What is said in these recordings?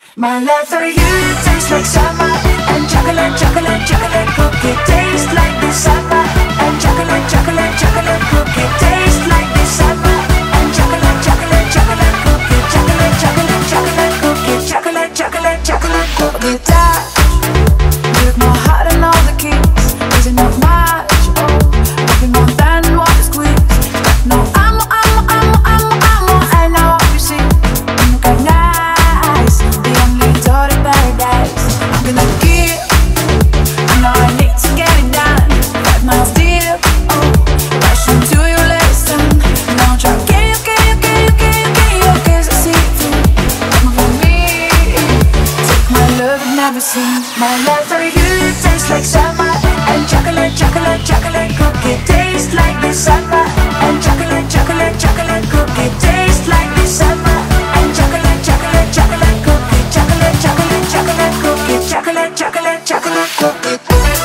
My love for you tastes like summer, and chocolate, chocolate, chocolate cookie tastes like the summer, and chocolate, chocolate, chocolate cookie tastes like the summer, and chocolate, chocolate, chocolate cookie, chocolate, chocolate, chocolate cookie, chocolate, chocolate, chocolate cookie. Guitar with my heart and all the keys, isn't that much? Oh, nothing more than what you squeeze. No, I'm, and now you see, you look nice, the only daughter of paradise. I'm gonna give, I know I need to get it done. 5 miles deep, oh, rush into your lesson. Now try, can you, cause I see through. Come for me, take my love and never seen. My love for you tastes like summer, and chocolate, chocolate, chocolate cookie tastes like the summer, and chocolate, chocolate, chocolate cookie tastes like the summer, and chocolate, chocolate, chocolate cookie, chocolate, chocolate, chocolate cookie, chocolate, chocolate, chocolate cookie.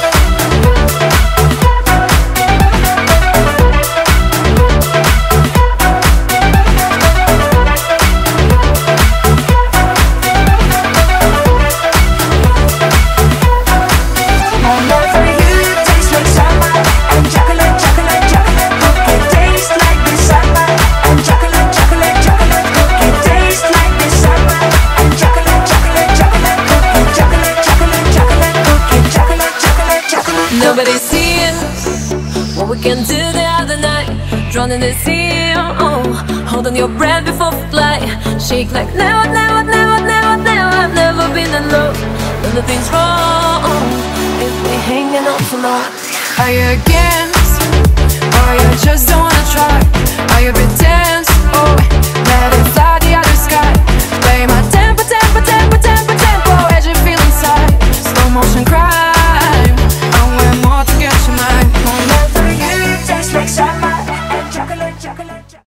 Nobody sees what we can do the other night. Drown in the sea, oh, holding your breath before we fly. Shake like never, never, never, never, never. I've never been in love when nothing's wrong. If we're hanging on for long. Are you against, or you just don't wanna try? Are you pretend, oh, let it